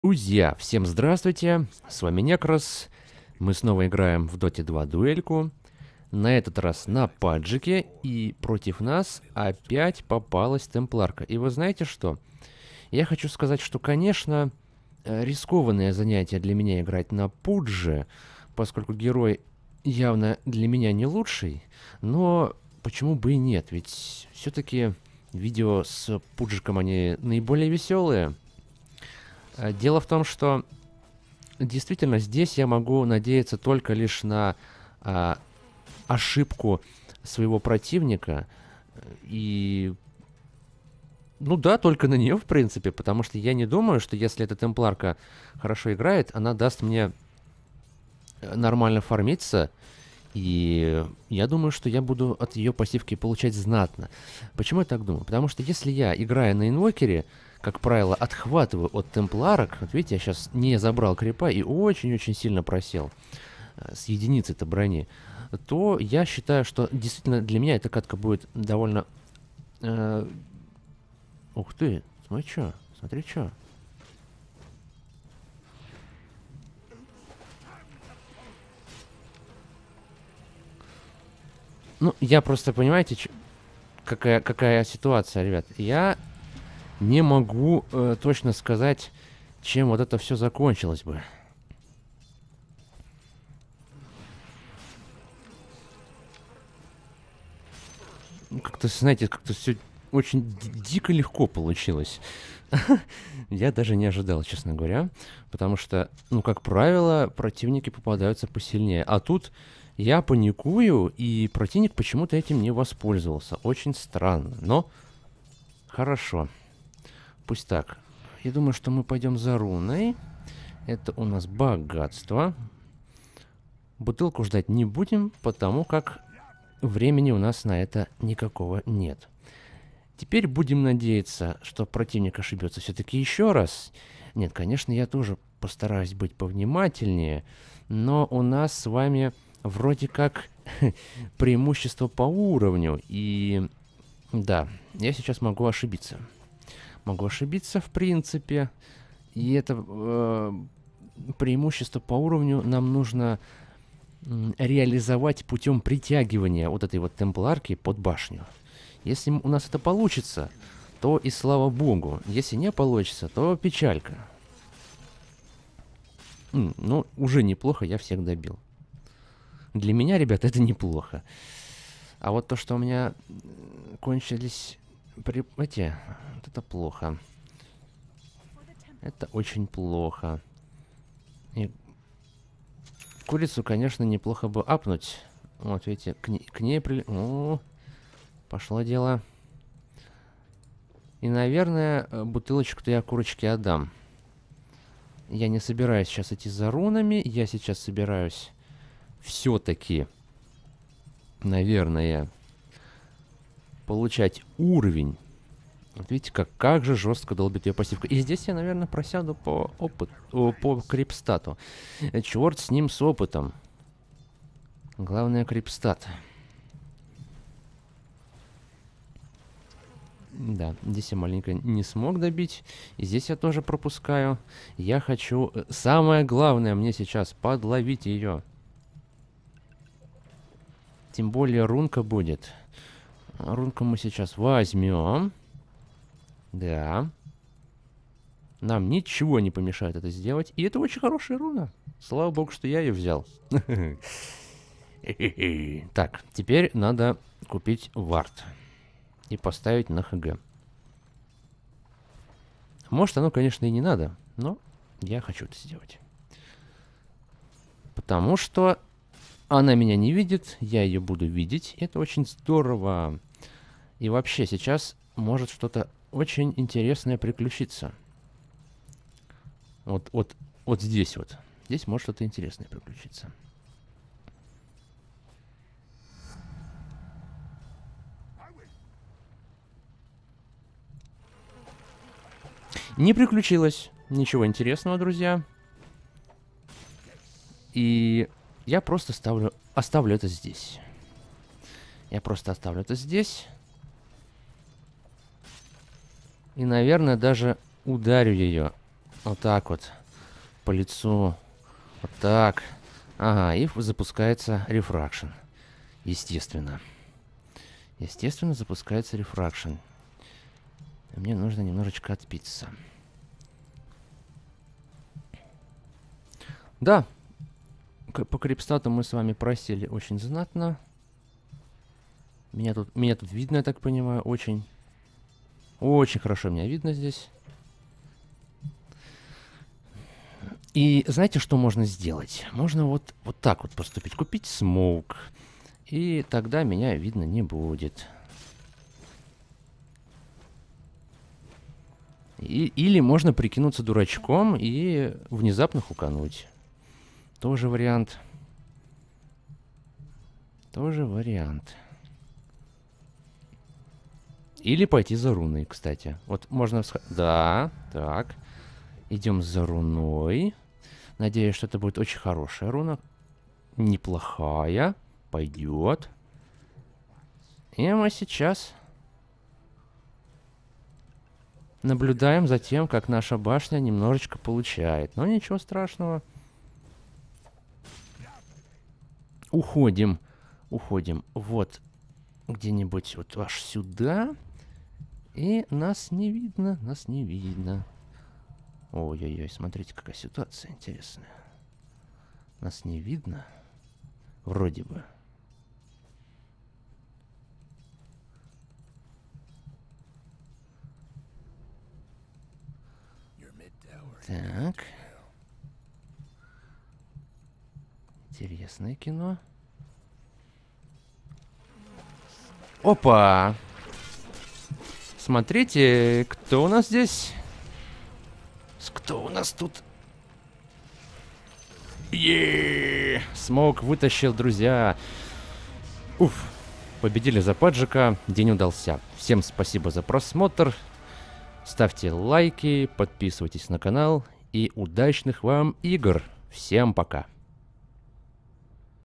Друзья, всем здравствуйте, с вами Некрос, мы снова играем в Доте 2 дуэльку, на этот раз на паджике, и против нас опять попалась темпларка. И вы знаете что? Я хочу сказать, что, конечно, рискованное занятие для меня играть на пудже, поскольку герой явно для меня не лучший, но почему бы и нет, ведь все-таки видео с пуджиком они наиболее веселые. Дело в том, что действительно здесь я могу надеяться только лишь на а, ошибку своего противника. И, ну да, только на нее, в принципе, потому что я не думаю, что если эта темпларка хорошо играет, она даст мне нормально фармиться. И я думаю, что я буду от ее пассивки получать знатно. Почему я так думаю? Потому что если я, играя на инвокере, как правило, отхватываю от темпларок, вот видите, я сейчас не забрал крипа и очень-очень сильно просел с единицы-то брони, то я считаю, что действительно для меня эта катка будет довольно... Ух ты, смотри чё. Ну, я просто, понимаете, какая ситуация, ребят. Я не могу точно сказать, чем вот это все закончилось бы. Ну, как-то, знаете, как-то все очень дико легко получилось. Я даже не ожидал, честно говоря. Потому что, ну, как правило, противники попадаются посильнее. А тут я паникую, и противник почему-то этим не воспользовался. Очень странно, но хорошо. Пусть так. Я думаю, что мы пойдем за руной. Это у нас богатство. Бутылку ждать не будем, потому как времени у нас на это никакого нет. Теперь будем надеяться, что противник ошибется все-таки еще раз. Нет, конечно, я тоже постараюсь быть повнимательнее, но у нас с вами вроде как преимущество по уровню. И да, я сейчас могу ошибиться. Могу ошибиться в принципе. И это преимущество по уровню нам нужно реализовать путем притягивания вот этой вот темпларки под башню. Если у нас это получится, то и слава богу. Если не получится, то печалька. Ну, уже неплохо, я всех добил. Для меня, ребят, это неплохо. А вот то, что у меня кончились эти... Вот это плохо. Это очень плохо. И курицу, конечно, неплохо бы апнуть. Вот, видите, к ней О, пошло дело. И, наверное, бутылочку-то я курочке отдам. Я не собираюсь сейчас идти за рунами. Я сейчас собираюсь все-таки, наверное, получать уровень. Вот видите, как же жестко долбит ее пассивка. И здесь я, наверное, просяду по опыту, по крипстату. Черт с ним, с опытом. Главное, крипстат. Да, здесь я маленько не смог добить. И здесь я тоже пропускаю. Я хочу... Самое главное мне сейчас подловить ее. Тем более рунка будет. Рунку мы сейчас возьмем. Да. Нам ничего не помешает это сделать. И это очень хорошая руна. Слава богу, что я ее взял. Так, теперь надо купить вард. И поставить на ХГ. Может, оно, конечно, и не надо. Но я хочу это сделать. Потому что она меня не видит. Я ее буду видеть. Это очень здорово. И вообще, сейчас может что-то очень интересное приключиться. Вот здесь вот. Здесь может что-то интересное приключиться. Не приключилось ничего интересного, друзья. И я просто оставлю это здесь. Я просто оставлю это здесь. И, наверное, даже ударю ее Вот так вот. По лицу. Вот так. Ага, и запускается рефракшн. Естественно. Естественно, запускается рефракшн. Мне нужно немножечко отпиться. Да. По крипстату мы с вами просели очень знатно. Меня тут видно, я так понимаю, очень хорошо меня видно здесь. И знаете, что можно сделать? Можно вот так вот поступить. Купить смоук. И тогда меня видно не будет. Или можно прикинуться дурачком и внезапно хукануть. Тоже вариант. Тоже вариант. Или пойти за руной, кстати. Вот можно... Да, так. Идем за руной. Надеюсь, что это будет очень хорошая руна. Неплохая. Пойдет. И мы сейчас наблюдаем за тем, как наша башня немножечко получает. Но ничего страшного. Уходим. Уходим. Вот. Где-нибудь вот аж сюда. И нас не видно. Нас не видно. Ой-ой-ой, смотрите, какая ситуация интересная. Нас не видно. Вроде бы. Так. Интересное кино. Опа! Смотрите, кто у нас здесь? Кто у нас тут? Смоук вытащил, друзья. Уф. Победили за Паджика. День удался. Всем спасибо за просмотр. Ставьте лайки, подписывайтесь на канал. И удачных вам игр. Всем пока.